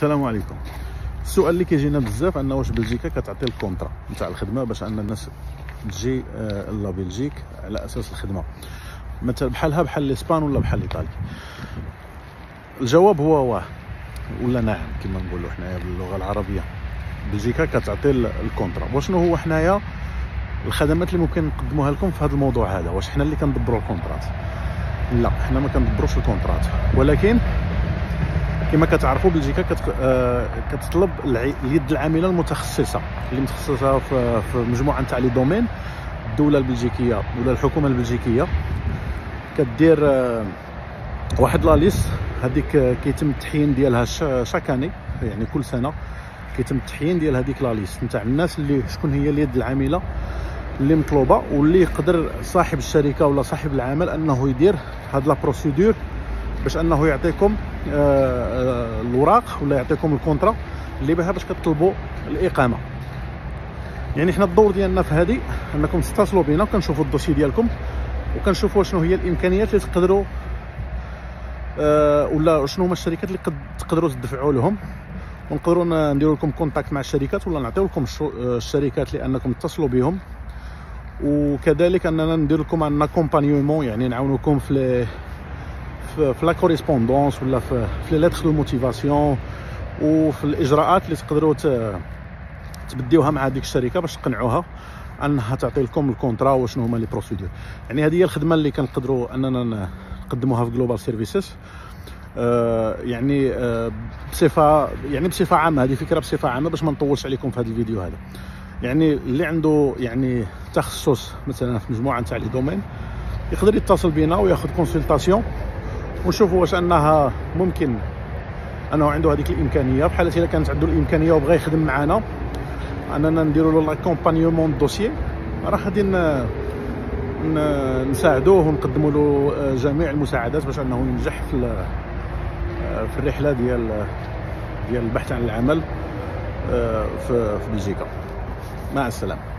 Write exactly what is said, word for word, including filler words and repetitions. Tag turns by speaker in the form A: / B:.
A: السلام عليكم. السؤال اللي كيجينا بزاف انه واش بلجيكا كتعطي الكونطرا نتاع الخدمه باش ان الناس تجي لا بلجيك على اساس الخدمه، مثلا بحالها بحال الاسبان ولا بحال ايطاليا؟ الجواب هو واه ولا نعم كما نقولوا حنايا باللغه العربيه. بلجيكا كتعطي الكونطرا. وشنو هو حنايا الخدمات اللي ممكن نقدموها لكم في هذا الموضوع هذا؟ واش حنا اللي كندبروا الكونطرات؟ لا، حنا ما كندبروش الكونطرات، ولكن كما كتعرفوا بلجيكا كت... آه... كتطلب اليد العامله المتخصصه اللي متخصصه في, في مجموعه نتاع لي دومين. الدوله البلجيكيه ولا الحكومه البلجيكيه كدير آه... واحد لا ليست، هذيك آه... كيتم التحيين ديالها ش... شاكاني، يعني كل سنه كيتم التحيين ديال هذيك لا ليست نتاع الناس اللي شكون هي اليد العامله اللي مطلوبه، واللي يقدر صاحب الشركه ولا صاحب العمل انه يدير هاد لا بروسيدور باش انه يعطيكم آه الوراق ولا يعطيكم الكونطرا اللي بها باش كتطلبوا الاقامه. يعني حنا الدور ديالنا في هذه انكم تتصلوا بينا وكنشوفوا الدوسي ديالكم وكنشوفوا شنو هي الامكانيات اللي تقدروا آه ولا شنو هما الشركات اللي تقدروا تدفعوا لهم، ونقدروا نديروا لكم كونتاكت مع الشركات ولا نعطيو لكم الشركات لانكم تتصلوا بهم، وكذلك اننا ندير لكم ان اكومبانيومون، يعني نعاونوكم في في لا كوريسبوندونس ولا في في لي ليتر دو موتيفاسيون وفي الاجراءات اللي تقدروا تبديوها مع هذيك الشركه باش تقنعوها انها تعطي لكم الكونطرا وشنو هما لي بروسيدور. يعني هذه هي الخدمه اللي كنقدروا اننا نقدموها في جلوبال سيرفيسز. آه يعني آه بصفه يعني بصفه عامه، هذه فكره بصفه عامه باش ما نطولش عليكم في هذا الفيديو هذا. يعني اللي عنده يعني تخصص مثلا في مجموعه نتاع لي دومين يقدر يتصل بينا وياخذ كونسلطاسيون ونشوفوا واش انها ممكن انه عنده هذيك الامكانيه. بحال الا كانت عنده الامكانيه وبغى يخدم معنا اننا نديروا له لاكومبانيومون دوسيي، راه غادي نساعدوه ونقدموا له جميع المساعدات باش انه ينجح في في الرحله ديال ديال البحث عن العمل في بلجيكا. مع السلامه.